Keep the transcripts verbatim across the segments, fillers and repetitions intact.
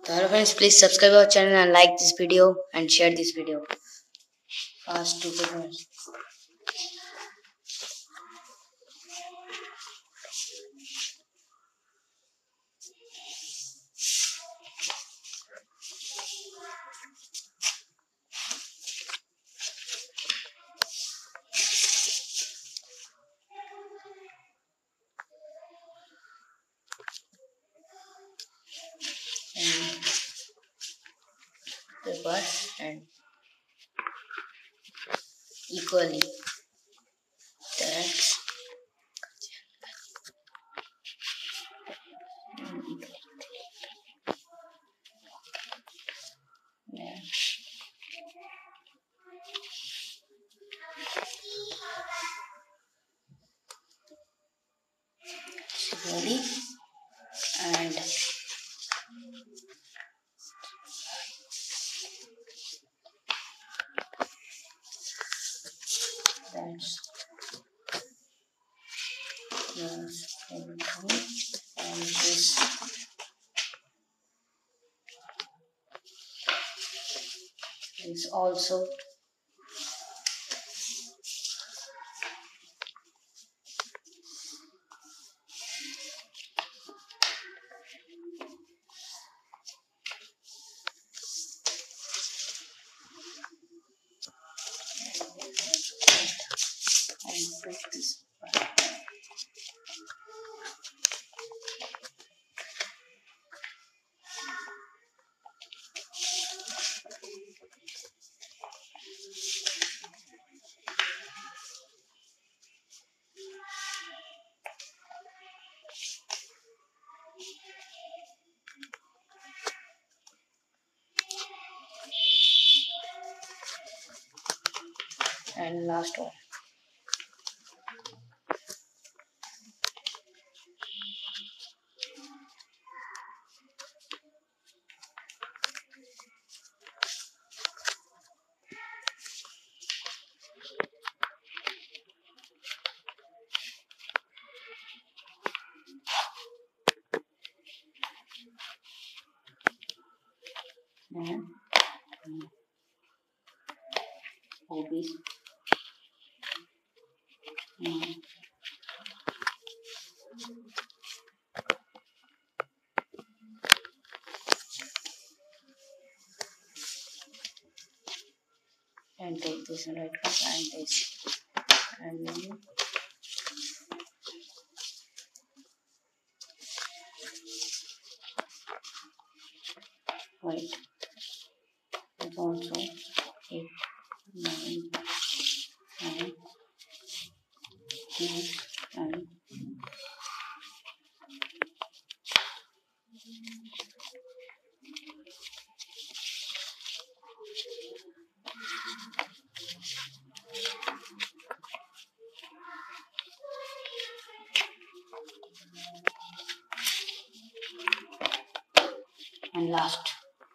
Hello friends, please subscribe our channel and like this video and share this video. Fast two seconds. And papers and equally. That's yeah. Equally and that's yes, everything. And this is also and put this back. And last one. And um, hobbies. Um, and take this right click and this and then white is also eight, nine, nine, nine, and and last.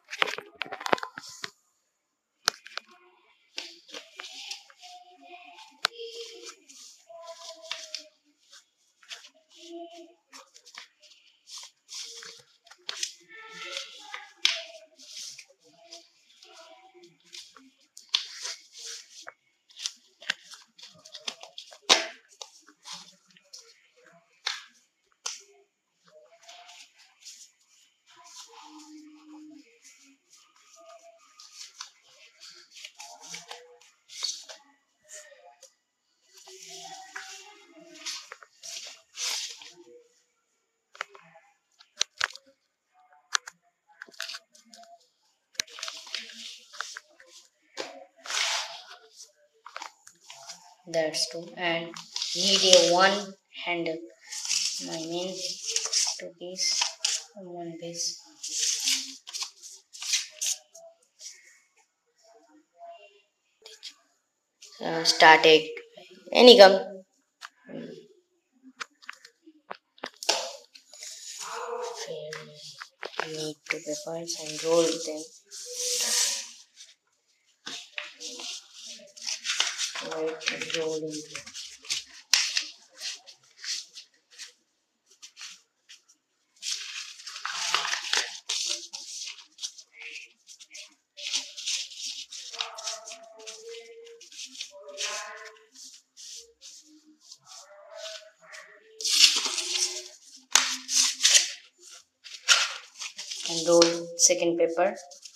That's two and need a one handle. I mean two piece and one piece. Uh, started any gum. Need two papers and roll them. Right, and roll into. and roll second paper.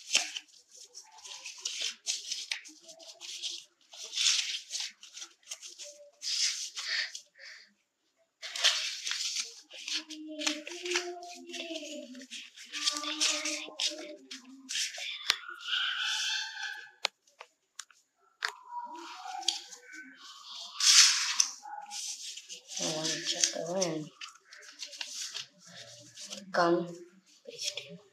One chapter and come paste it.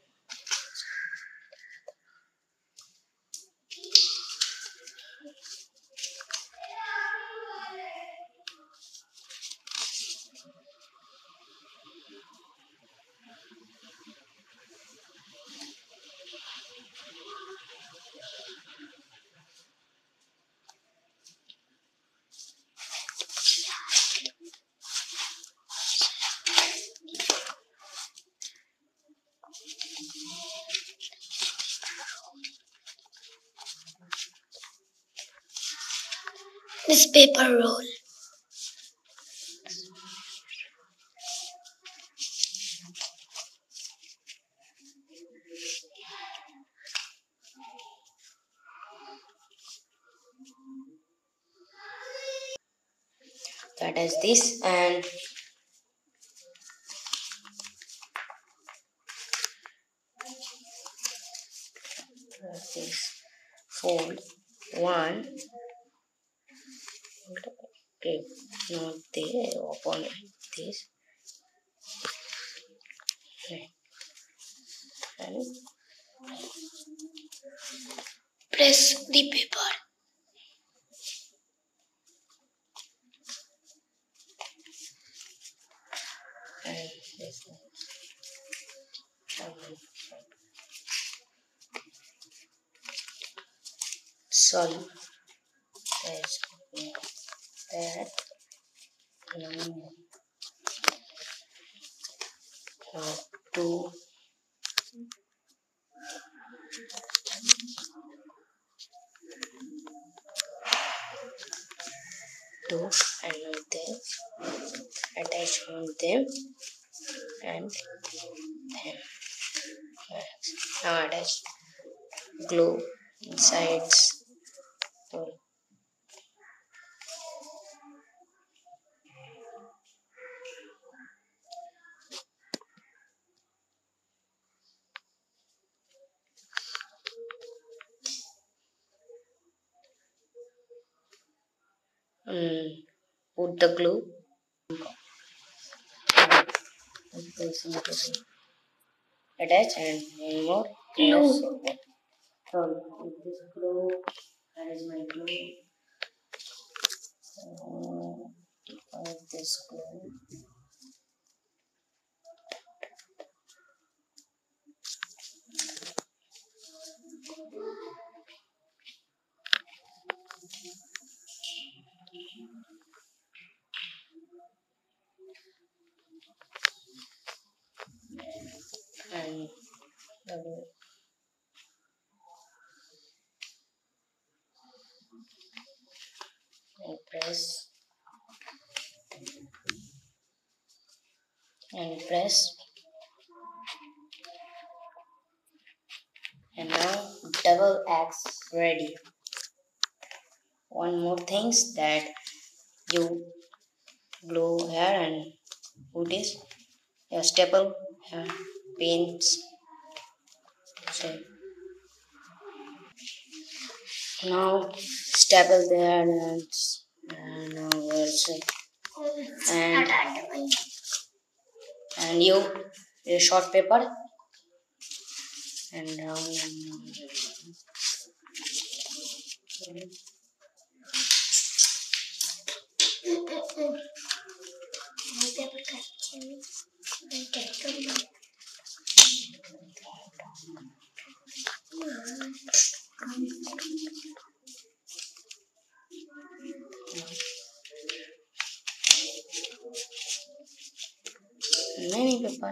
This paper roll. That is this, and this fold one. Okay, not there. Open this and press the paper. And this one. Sorry, there's that. Now, now two, two, and now this. Attach on them and then now attach glue insides. Um, put the glue. Attach and one more glue. So this glue, that is my glue. So, this glue. And double. And press and press and now double X ready. One more things that you glue here and put this your staple here paints. So now staple there and, and now also and and you a short paper and round and round. Many paper.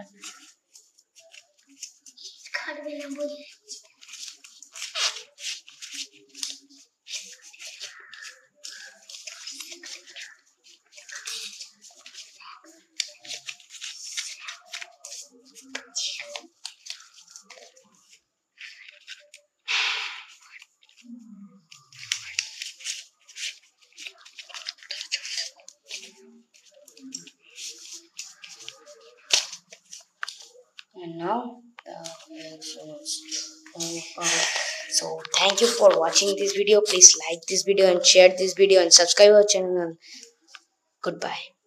now. Uh, so thank you for watching this video. Please like this video and share this video and subscribe our channel. Goodbye.